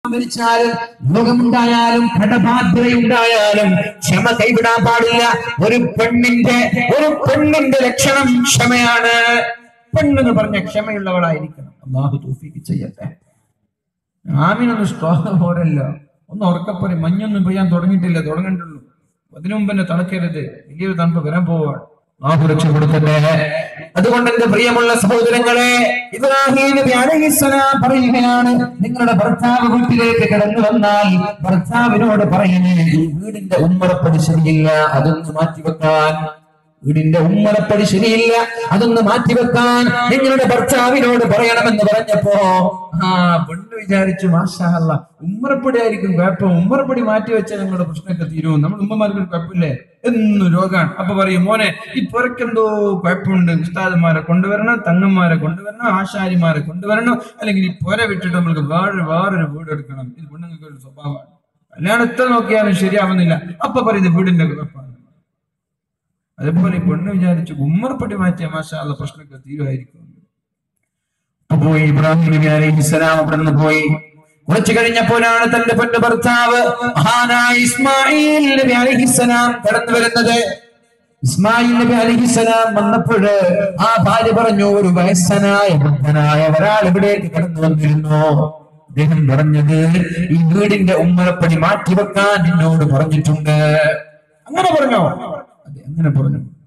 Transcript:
മരിച്ചാലും രോഗമുണ്ടായാലും കടബാധ്യതയുണ്ടായാലും ക്ഷമ കൈവിടാൻ പാടില്ല. ഒരു പെണ്ണിന്റെ ലക്ഷണം ക്ഷമയാണ്. പെണ്ണെന്ന് പറഞ്ഞ ക്ഷമയുള്ളവളായിരിക്കണം. അല്ലാഹു തൗഫീഖ് ചെയ്യട്ടെ. ആമീനൊന്നും സ്ട്രോങ് പോരല്ലോ. ഒന്ന് ഉറക്കപ്പറി. മഞ്ഞൊന്നും പെയ്യാൻ തുടങ്ങിയിട്ടില്ല, തുടങ്ങണ്ടുള്ളൂ. അതിനു മുമ്പ് തന്നെ തണുക്കരുത്. വലിയൊരു തണുപ്പ് വരാൻ പോവാണ്. അല്ലാഹു രക്ഷ കൊടുക്കട്ടെ. അതുകൊണ്ട് എന്റെ പ്രിയമുള്ള സഹോദരങ്ങളെ, ഇബ്രാഹിം നബി അലൈഹിസ്സലാം പറയുകയാണ്, നിങ്ങളുടെ ഭർത്താവ് വീട്ടിലേക്ക് കടന്നു വന്നാൽ ഭർത്താവിനോട് പറയണേ, ഈ വീടിന്റെ ഉമ്മറപ്പടി ശരിയില്ല, അതൊന്ന് മാറ്റിവെക്കാൻ. വീടിന്റെ ഉമ്മറപ്പടി ശരിയില്ല, അതൊന്ന് മാറ്റിവെക്കാൻ നിങ്ങളുടെ ഭർത്താവിനോട് പറയണമെന്ന് പറഞ്ഞപ്പോ പെണ്ണ് വിചാരിച്ചു, മാഷാ അല്ലാഹ്, ഉമ്മറപ്പടി ആയിരിക്കും കുഴപ്പം, ഉമ്മറപ്പടി മാറ്റി വെച്ചാൽ നിങ്ങളുടെ പ്രശ്നമൊക്കെ തീരും. നമ്മൾ ഉമ്മമാർക്ക് കുഴപ്പമില്ലേ, എന്നും രോഗമാണ്. അപ്പൊ പറയും, മോനെ ഈ പുറക്കെന്തോ കുഴപ്പമുണ്ട്, ഉസ്താദന്മാരെ കൊണ്ടുവരണം, തങ്ങന്മാരെ കൊണ്ടുവരണം, ആശാരിമാരെ കൊണ്ടുവരണം, അല്ലെങ്കിൽ ഈ പുര വിട്ടിട്ട് നമ്മൾക്ക് വേറൊരു വീട് എടുക്കണം. ഇത് പെണ്ണുങ്ങൾക്ക് ഒരു സ്വഭാവമാണ്. കല്യാണം എത്ര നോക്കിയാലും ശരിയാവുന്നില്ല. അപ്പൊ പറയുന്നത് വീടിന്റെ കുഴപ്പമാണ്. അതേപോലെ ഈ പെണ്ണ് വിചാരിച്ചു ഉമ്മറപ്പടി മാറ്റിയ മാഷാ അല്ലാഹ് പ്രശ്നമൊക്കെ തീരുമായിരിക്കും. പോയി ഇബ്രാഹിം നബി അലൈഹിസ്സലാം അവിടെ നിന്ന് പോയി. കുറച്ചു കഴിഞ്ഞപ്പോഴാണ് തന്റെ പെണ്ണ് ഭർത്താവ് മഹാനായ ഇസ്മായിൽ നബി അലൈഹിസ്സലാം കടന്നു വരുന്നത്. ഇസ്മായിൽ നബി അലൈഹിസ്സലാം വന്നപ്പോൾ ആ ഭാര്യ പറഞ്ഞു, ഒരു വയസ്സനായ വൃദ്ധനായ ഒരാൾ ഇവിടേക്ക് കടന്നു വന്നിരുന്നു. അദ്ദേഹം പറഞ്ഞത്, ഈ വീടിന്റെ ഉമ്മറപ്പടി മാറ്റിവെക്കാൻ എന്നോട് പറഞ്ഞിട്ടുണ്ട്. അങ്ങനെ പറഞ്ഞോ? അതെ, അങ്ങനെ പറഞ്ഞു.